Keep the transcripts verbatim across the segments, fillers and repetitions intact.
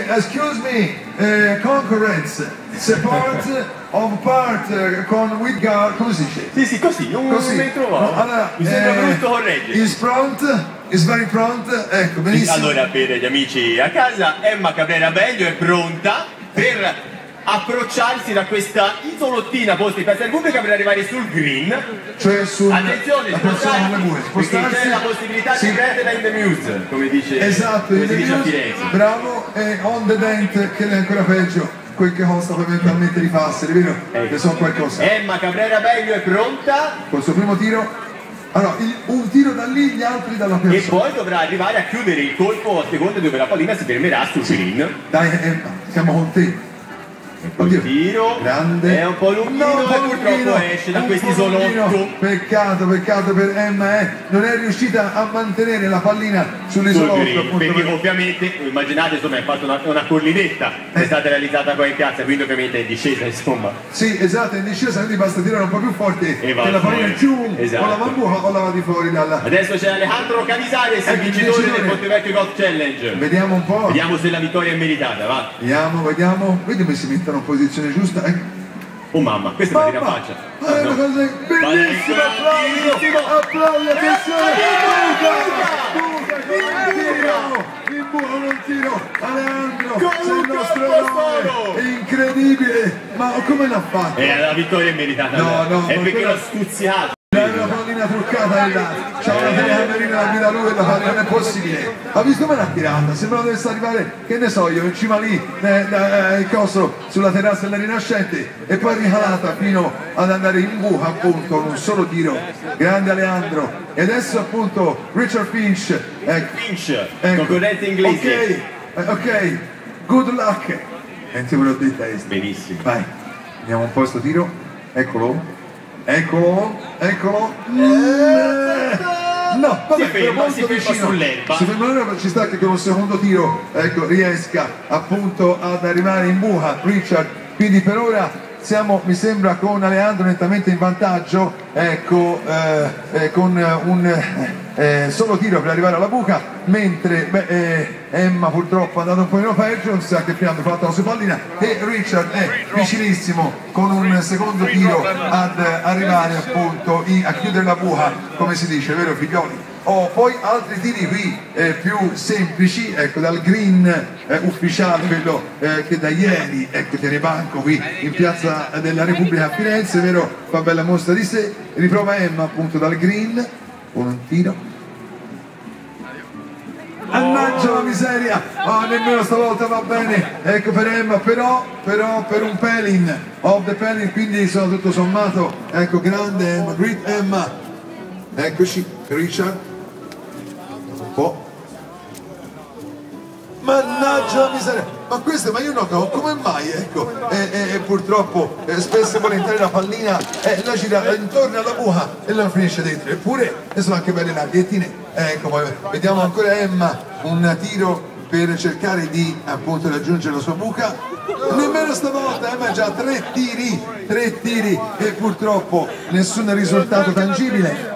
excuse me, eh, concurrence, support of part eh, con with guard, come si dice? Sì, sì, così, non Così. mi trovo. No, allora, mi sembra eh, brutto correggere. Is prompt, is very prompt, ecco, benissimo. Allora, per gli amici a casa, Emma Cabrera Bello è pronta per approcciarsi da questa isolottina posta in piazza Repubblica per arrivare sul green. Cioè sul... Attenzione, spostarsi, perché c'è la possibilità sì. di prenderla in the muse, come dice, esatto, come in si the dice a muse, Firenze. bravo, e on the dent, che è ancora peggio, quel che costa fondamentalmente di passeri, vero? Ecco. Che sono qualcosa. Emma Cabrera Bello è pronta. Col suo primo tiro, allora, il, un tiro da lì, gli altri dalla persona. E poi dovrà arrivare a chiudere il colpo a seconda dove la pallina si fermerà sul green. Dai Emma, siamo con te. Il tiro grande, è un po' lunghino no, e purtroppo esce da questo isolotto. Peccato, peccato per Emma, eh. non è riuscita a mantenere la pallina sull'isolotto. Perché per... ovviamente, immaginate, insomma, è fatta una, una collinetta che eh. è stata realizzata qua in piazza, quindi ovviamente è in discesa, insomma. Sì, esatto, è in discesa, quindi basta tirare un po' più forte e che la pallina giù, esatto. o la bambuca o la va di fuori dalla... Adesso c'è Alejandro Canizares, il vincitore del Montevecchio Golf Challenge. Vediamo un po'. Vediamo se la vittoria è meritata, va. Vediamo, vediamo. Vedi come si mettono in posizione giusta. Eh. Oh mamma, questa è una faccia. Ah, no. Bellissimo, applauso, applauso, attenzione. In buco non tiro, Alejandro, sei il nostro eroe, è incredibile, ma come l'ha fatto? Eh, la vittoria è meritata, no, no, è perché quella... l'ho stuzziato. La pallina truccata è là, c'ha una telecamerina da guida lui e la pallina non è possibile. Ha visto come l'ha tirata? Sembrava dovesse arrivare, che ne so io, in cima lì, eh, eh, il coso sulla terrazza della Rinascente e poi ricalata fino ad andare in buca appunto con un solo tiro. Grande Alejandro. E adesso appunto Richard Finch. Ecco. Finch, ecco. concorrente inglese. Ok, ok, good luck. Senti quello di testa. Benissimo. Vai, andiamo un po' sto tiro, eccolo. Eccolo, eccolo. Eh, no, vabbè, si ferma, molto si ferma sull'erba. Si ferma sull'erba, ci sta che con un secondo tiro, ecco, riesca appunto ad arrivare in buca Richard. Quindi per ora siamo, mi sembra, con Alejandro nettamente in vantaggio, ecco, eh, eh, con un eh, solo tiro per arrivare alla buca, mentre beh, eh, Emma purtroppo è andata un po' peggio, non si sa che fine hanno fatto la sua pallina, e Richard è vicinissimo con un secondo tiro ad arrivare appunto in, a chiudere la buca, come si dice, vero figlioli? Oh, poi altri tiri qui eh, più semplici, ecco, dal green eh, ufficiale, quello eh, che da ieri ecco, tiene banco qui in piazza della Repubblica a Firenze, vero? Fa bella mostra di sé. Riprova Emma appunto dal green con un tiro. Mannaggia la miseria, oh, nemmeno stavolta va bene, ecco per Emma, però, però per un Pelin, of the Pelin, quindi sono tutto sommato, ecco, grande Emma, great Emma. Eccoci, Richard. Un po'. Mannaggia la miseria, ma questo, ma io non capisco come mai, ecco, e, e, e purtroppo eh, spesso e volentieri la pallina eh, la gira intorno alla buca e la finisce dentro, eppure ne sono anche belle larghettine, ecco, poi vediamo ancora Emma, un tiro per cercare di appunto raggiungere la sua buca, nemmeno stavolta Emma ha già tre tiri, tre tiri e purtroppo nessun risultato tangibile.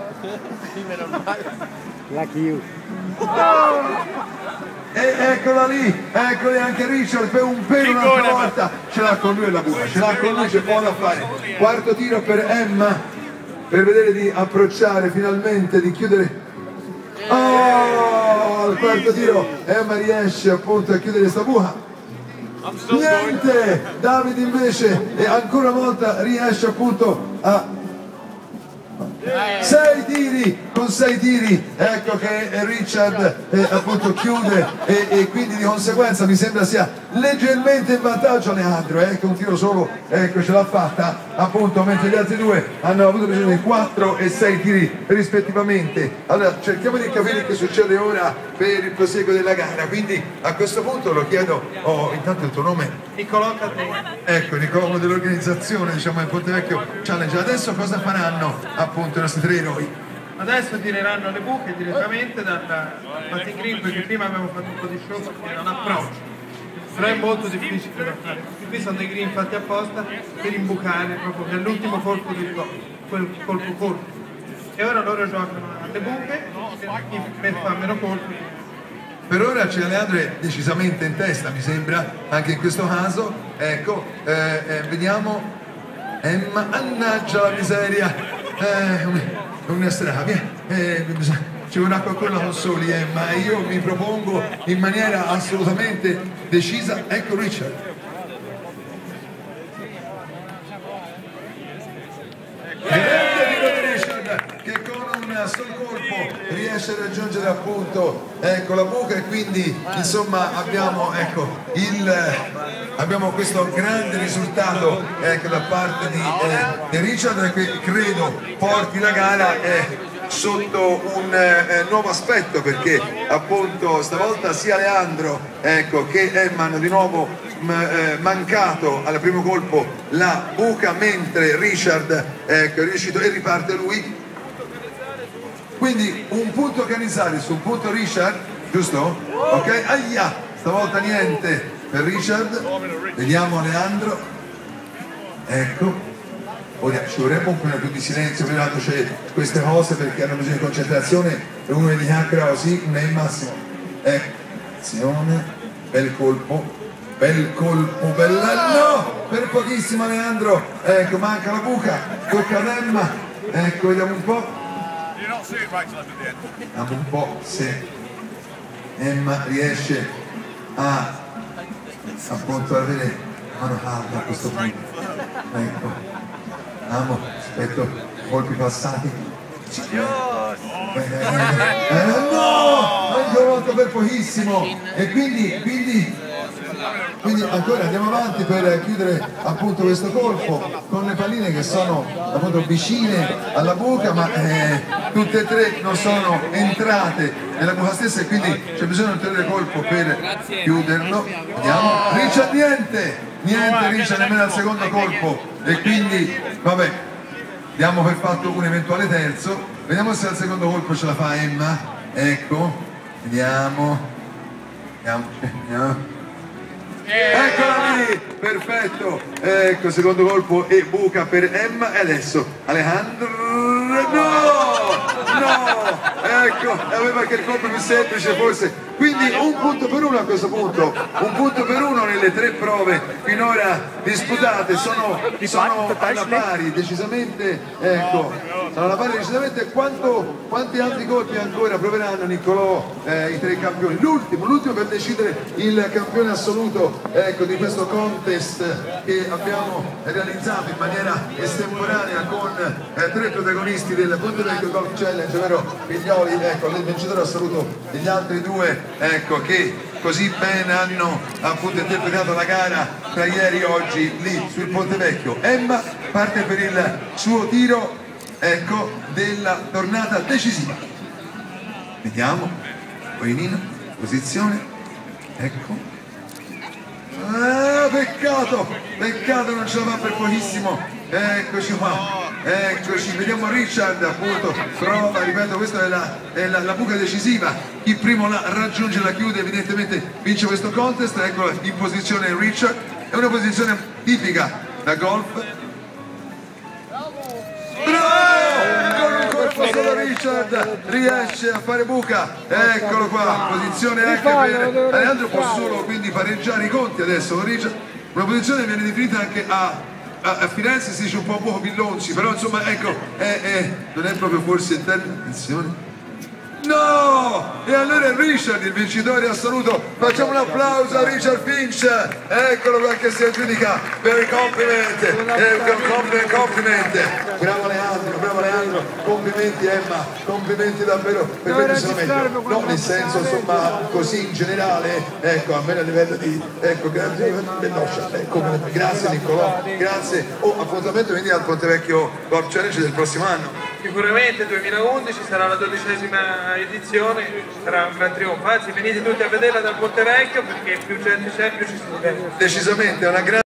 Lucky you. E eccola lì, eccoli anche Richard per un pelo un'altra volta, ce l'ha con lui la buca, ce l'ha con lui, c'è buono da fare. Quarto tiro per Emma per vedere di approcciare finalmente, di chiudere. Oh, al quarto tiro Emma riesce appunto a chiudere sta buca. Niente, David invece e ancora una volta riesce appunto a sei tiri, con sei tiri, ecco che Richard eh, appunto chiude e, e quindi di conseguenza mi sembra sia leggermente in vantaggio Alejandro, ecco un tiro solo, ecco ce l'ha fatta appunto, mentre gli altri due hanno avuto bisogno di quattro e sei tiri rispettivamente. Allora cerchiamo di capire che succede ora per il proseguo della gara, quindi a questo punto lo chiedo, oh, intanto il tuo nome? Niccolò Cadrone. Ecco, Niccolò dell'organizzazione, diciamo, del Montevecchio Challenge. Adesso cosa faranno appunto i nostri tre eroi? Adesso tireranno le buche direttamente dal putting green, perché prima abbiamo fatto un po' di show perché era un approccio, però è molto difficile da fare. Qui sono dei green fatti apposta per imbucare proprio nell'ultimo colpo del gol, quel colpo corto. E ora loro giocano alle buche per fare meno colpi. per ora c'è Leandro è decisamente in testa, mi sembra, anche in questo caso. Ecco, eh, eh, vediamo. Emma, annaggia la miseria, eh, una strada, eh, ci vorrà qualcuno con soli, Emma, e io mi propongo in maniera assolutamente decisa. Ecco Richard. Che con un solo colpo riesce a raggiungere appunto, ecco, la buca, e quindi insomma abbiamo, ecco, il, abbiamo questo grande risultato, ecco, da parte di, eh, di Richard, che credo porti la gara eh, sotto un eh, nuovo aspetto, perché appunto stavolta sia Leandro, ecco, che Emma hanno di nuovo mancato al primo colpo la buca, mentre Richard, ecco, è riuscito, e riparte lui. Quindi un punto Canizares, un punto Richard, giusto? Ok, aia, stavolta niente per Richard. Vediamo Leandro, ecco, ora ci vorrebbe un po' più di silenzio, perché c'è queste cose, perché hanno bisogno di concentrazione e uno di chiacchiera così non è il massimo. Ecco, azione, bel colpo. Bel colpo, bella, no! Per pochissimo Leandro, ecco, manca la buca, tocca ad Emma, ecco, vediamo un po'. Vediamo un po' se Emma riesce a appunto ad avere mano calda a questo punto. Ecco, vediamo, aspetto, colpi passati. Eh, eh, no! Anche volta per pochissimo, e quindi, quindi Quindi ancora andiamo avanti per chiudere appunto questo colpo con le palline che sono appunto vicine alla buca, ma eh, tutte e tre non sono entrate nella buca stessa, e quindi c'è bisogno di un ulteriore colpo per chiuderlo. Vediamo, Richard niente, niente Richard nemmeno al secondo colpo, e quindi vabbè, diamo per fatto un eventuale terzo. Vediamo se al secondo colpo ce la fa Emma, ecco, vediamo, vediamo, vediamo. Eccola lì, perfetto, ecco, secondo colpo e buca per Emma, e adesso Alejandro, no, no, ecco, aveva che il colpo più semplice forse, quindi un punto per uno a questo punto, un punto per uno nelle tre prove finora disputate, sono, sono alla pari, decisamente, ecco, sono alla pari decisamente. Quanto, quanti altri colpi ancora proveranno Niccolò, eh, i tre campioni? L'ultimo, l'ultimo per decidere il campione assoluto, ecco, di questo contest che abbiamo realizzato in maniera estemporanea con eh, tre protagonisti del Ponte Vecchio Golf Challenge, ovvero Pignoli, ecco, il vincitore assoluto degli altri due, ecco, che così bene hanno appunto interpretato la gara tra ieri e oggi lì sul Ponte Vecchio. Emma parte per il suo tiro, ecco, della tornata decisiva. Vediamo, Poinino, posizione, ecco. Ah, peccato, peccato, non ce la fa per pochissimo. Eccoci qua, eccoci, vediamo Richard appunto, prova, ripeto, questa è la, è la, la buca decisiva, chi primo la raggiunge, la chiude, evidentemente vince questo contest. Ecco in posizione Richard, è una posizione tipica da golf. Solo Richard riesce a fare buca, eccolo qua, posizione anche per Alejandro, può solo quindi pareggiare i conti adesso con Richard, una posizione che viene definita anche a, a, a Firenze si dice un po' poco Pillonzi, però insomma ecco, è, è, non è proprio forse in termini, attenzione, no! E allora è Richard il vincitore assoluto, facciamo un applauso a Richard Finch, eccolo qua che si aggiudica per il compliment, eh, compliment, compliment, bravo Leandro, bravo Leandro, complimenti Emma, complimenti davvero, per me sono meglio, no, nel senso insomma così in generale, ecco, a me a livello di, ecco, grazie, ecco, grazie Niccolò, grazie, oh, appuntamento quindi al Ponte Vecchio Golf Challenge del prossimo anno. Sicuramente duemilaundici sarà la dodicesima edizione, sarà un gran trionfo, anzi venite tutti a vederla dal Ponte Vecchio perché più gente c'è più ci si diverte. Decisamente, è una grande